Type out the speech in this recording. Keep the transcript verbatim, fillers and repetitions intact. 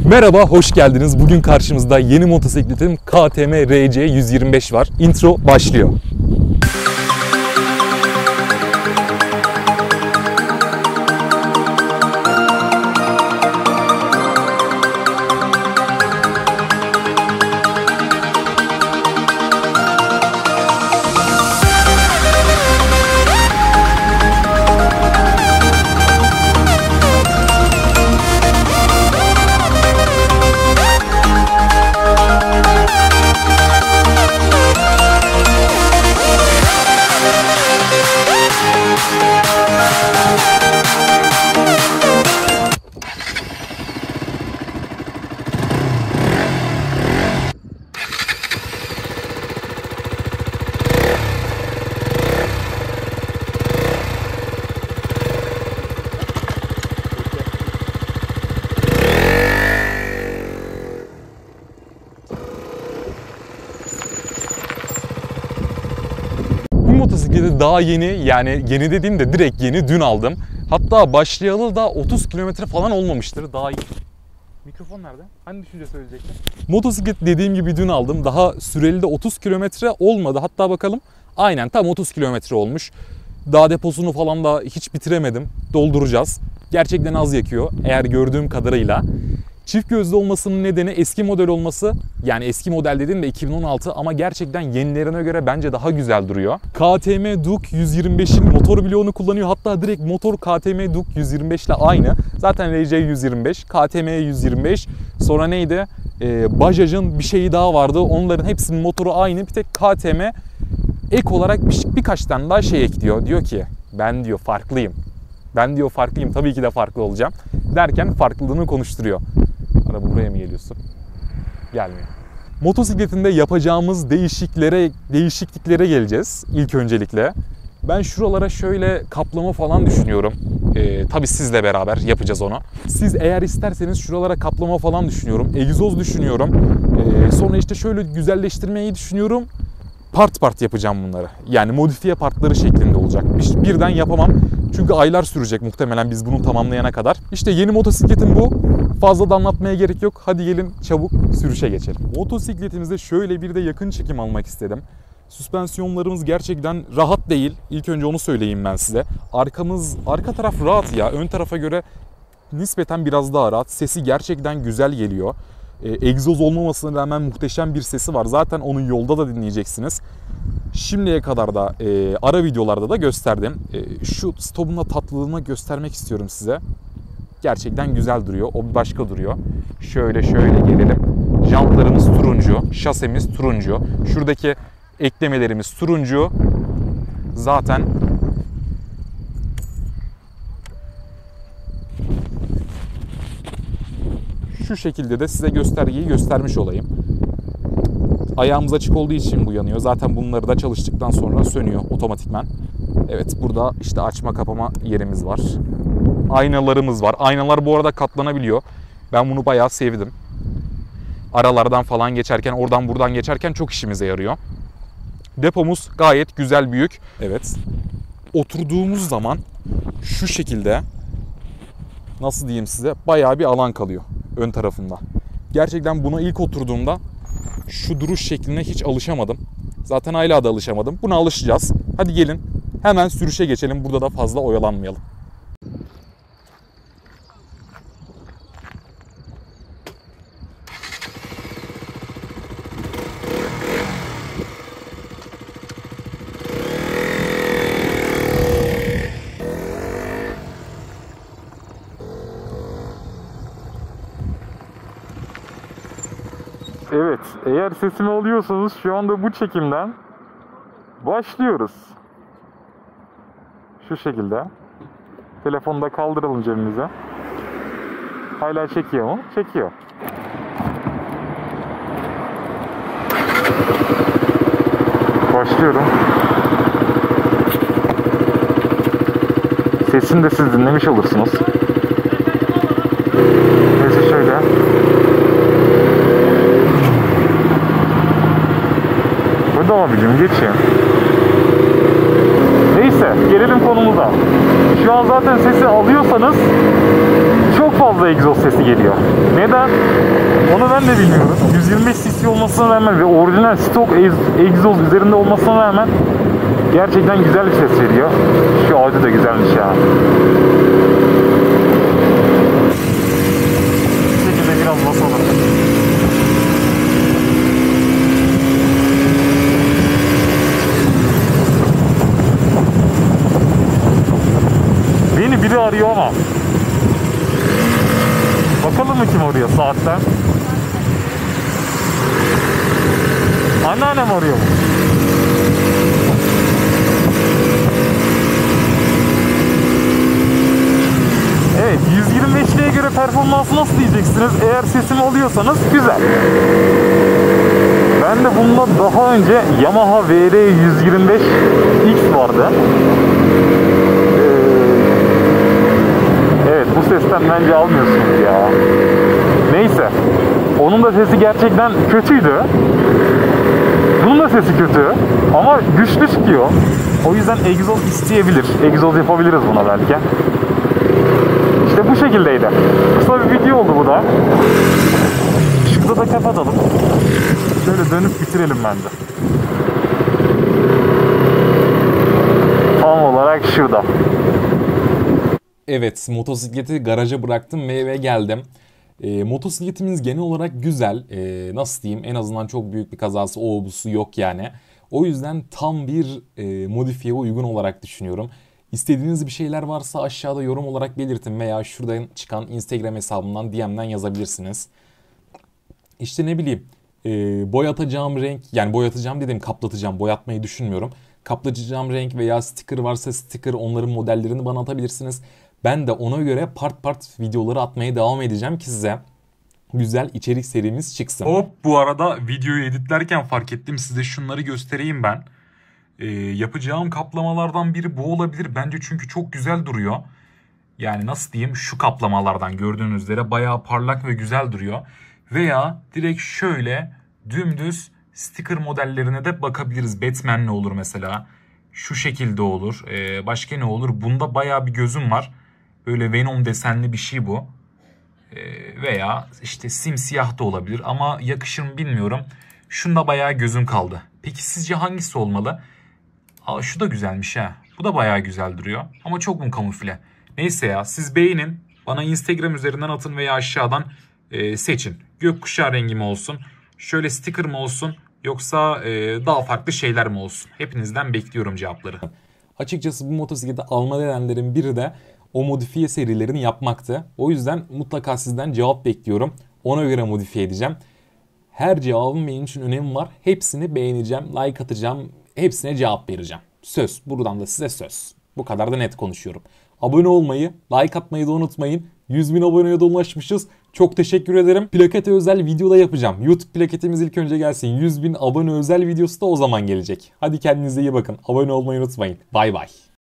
Merhaba, hoş geldiniz. Bugün karşımızda yeni motosikletim K T M R C yüz yirmi beş var. Intro başlıyor. Motosikleti daha yeni, yani yeni dediğimde direkt yeni, dün aldım. Hatta başlayalı da otuz kilometre falan olmamıştır. Daha iyi. Mikrofon nerede? Hani düşünce söyleyecektim. Motosiklet dediğim gibi dün aldım. Daha süreli de otuz kilometre olmadı. Hatta bakalım. Aynen tam otuz kilometre olmuş. Daha deposunu falan da hiç bitiremedim. Dolduracağız. Gerçekten az yakıyor eğer gördüğüm kadarıyla. Çift gözlü olmasının nedeni eski model olması. Yani eski model dediğim de iki bin on altı ama gerçekten yenilerine göre bence daha güzel duruyor. K T M Duke yüz yirmi beşin motor bloğunu kullanıyor. Hatta direkt motor K T M Duke yüz yirmi beş ile aynı. Zaten R C yüz yirmi beş, K T M yüz yirmi beş. Sonra neydi? Ee, Bajaj'ın bir şeyi daha vardı. Onların hepsinin motoru aynı. Bir tek K T M ek olarak bir, birkaç tane daha şey ekliyor. Diyor ki ben diyor farklıyım. Ben diyor farklıyım. Tabii ki de farklı olacağım. Derken farklılığını konuşturuyor. Araba buraya mı geliyorsun? Gelmiyor. Motosikletinde yapacağımız değişikliklere, değişikliklere geleceğiz ilk öncelikle. Ben şuralara şöyle kaplama falan düşünüyorum. Ee, tabii sizle beraber yapacağız onu. Siz eğer isterseniz şuralara kaplama falan düşünüyorum. Egzoz düşünüyorum. Ee, sonra işte şöyle güzelleştirmeyi düşünüyorum. Part part yapacağım bunları. Yani modifiye partları şeklinde olacak. Birden yapamam. Çünkü aylar sürecek muhtemelen biz bunu tamamlayana kadar. İşte yeni motosikletim bu. Fazla da anlatmaya gerek yok. Hadi gelin çabuk sürüşe geçelim. Motosikletimizde şöyle bir de yakın çekim almak istedim. Süspansiyonlarımız gerçekten rahat değil. İlk önce onu söyleyeyim ben size. Arkamız, arka taraf rahat ya. Ön tarafa göre nispeten biraz daha rahat. Sesi gerçekten güzel geliyor. E, egzoz olmamasına rağmen muhteşem bir sesi var. Zaten onu yolda da dinleyeceksiniz. Şimdiye kadar da e, ara videolarda da gösterdim. E, şu stopun da tatlılığını göstermek istiyorum size. Gerçekten güzel duruyor. O bir başka duruyor. Şöyle şöyle gelelim. Jantlarımız turuncu. Şasemiz turuncu. Şuradaki eklemelerimiz turuncu. Zaten şu şekilde de size göstergeyi göstermiş olayım. Ayağımız açık olduğu için bu yanıyor. Zaten bunları da çalıştıktan sonra sönüyor otomatikman. Evet, burada işte açma kapama yerimiz var. Aynalarımız var. Aynalar bu arada katlanabiliyor. Ben bunu bayağı sevdim. Aralardan falan geçerken, oradan buradan geçerken çok işimize yarıyor. Depomuz gayet güzel, büyük. Evet. Oturduğumuz zaman şu şekilde, nasıl diyeyim size, bayağı bir alan kalıyor ön tarafında. Gerçekten buna ilk oturduğumda şu duruş şekline hiç alışamadım. Zaten hala da alışamadım. Buna alışacağız. Hadi gelin hemen sürüşe geçelim. Burada da fazla oyalanmayalım. Evet, eğer sesimi alıyorsanız şu anda bu çekimden başlıyoruz. Şu şekilde. Telefonu da kaldıralım cebimize. Hala çekiyor mu? Çekiyor. Başlıyorum. Sesini de siz dinlemiş olursunuz. Neyse şöyle. Hadi abicim geç ya. Neyse gelelim konumuza. Şu an zaten sesi alıyorsanız çok fazla egzoz sesi geliyor. Neden? ben de bilmiyorum. yüz yirmi beş cc olmasına rağmen ve orijinal stok egzoz üzerinde olmasına rağmen gerçekten güzel bir ses veriyor. Şu Audi da güzelmiş ya. Bu şekilde biraz basalım. Beni biri arıyor ama. Bakalım mı kim arıyor saatten? Anneannem arıyor mu? Evet, yüz yirmi beşliğe göre performansı nasıl diyeceksiniz? Eğer sesimi alıyorsanız güzel. Ben de bununla daha önce Yamaha V R yüz yirmi beş X vardı. Evet, bu sesten bence almıyorsunuz ya. Neyse. Onun da sesi gerçekten kötüydü. Bunun da sesi kötü. Ama güçlü çıkıyor. O yüzden egzoz isteyebilir. Egzoz yapabiliriz buna belki. İşte bu şekildeydi. Kısa bir video oldu bu da. Şurada da kapatalım. Şöyle dönüp bitirelim bence. Tam olarak şurada. Evet, motosikleti garaja bıraktım ve eve geldim. E, motosikletimiz genel olarak güzel. E, nasıl diyeyim? En azından çok büyük bir kazası, o busu yok yani. O yüzden tam bir e, modifiye uygun olarak düşünüyorum. İstediğiniz bir şeyler varsa aşağıda yorum olarak belirtin veya şuradan çıkan Instagram hesabından D M'den yazabilirsiniz. İşte ne bileyim, e, boyatacağım renk, yani boyatacağım dedim, kaplatacağım, boyatmayı düşünmüyorum. Kaplatacağım renk veya sticker varsa sticker, onların modellerini bana atabilirsiniz. Ben de ona göre part part videoları atmaya devam edeceğim ki size güzel içerik serimiz çıksın. Hop, bu arada videoyu editlerken fark ettim, size şunları göstereyim ben. Ee, yapacağım kaplamalardan biri bu olabilir bence, çünkü çok güzel duruyor. Yani nasıl diyeyim, şu kaplamalardan gördüğünüz üzere bayağı parlak ve güzel duruyor. Veya direkt şöyle dümdüz sticker modellerine de bakabiliriz. Batman ne olur mesela? Şu şekilde olur. Ee, başka ne olur? Bunda bayağı bir gözüm var. Böyle Venom desenli bir şey bu. Ee, veya işte simsiyah da olabilir ama yakışır mı bilmiyorum. Şunda bayağı gözüm kaldı. Peki sizce hangisi olmalı? Aa, şu da güzelmiş ha. Bu da bayağı güzel duruyor. Ama çok mu kamufle? Neyse ya, siz beğenin. Bana Instagram üzerinden atın veya aşağıdan e, seçin. Gökkuşağı rengi mi olsun? Şöyle sticker mı olsun? Yoksa e, daha farklı şeyler mi olsun? Hepinizden bekliyorum cevapları. Açıkçası bu motosikleti alma nedenlerin biri de o modifiye serilerini yapmaktı. O yüzden mutlaka sizden cevap bekliyorum. Ona göre modifiye edeceğim. Her cevabın benim için önemi var. Hepsini beğeneceğim, like atacağım, hepsine cevap vereceğim. Söz. Buradan da size söz. Bu kadar da net konuşuyorum. Abone olmayı, like atmayı da unutmayın. yüz bin aboneye de ulaşmışız. Çok teşekkür ederim. Plakete özel videoda yapacağım. YouTube plaketimiz ilk önce gelsin. yüz bin abone özel videosu da o zaman gelecek. Hadi kendinize iyi bakın. Abone olmayı unutmayın. Bay bay.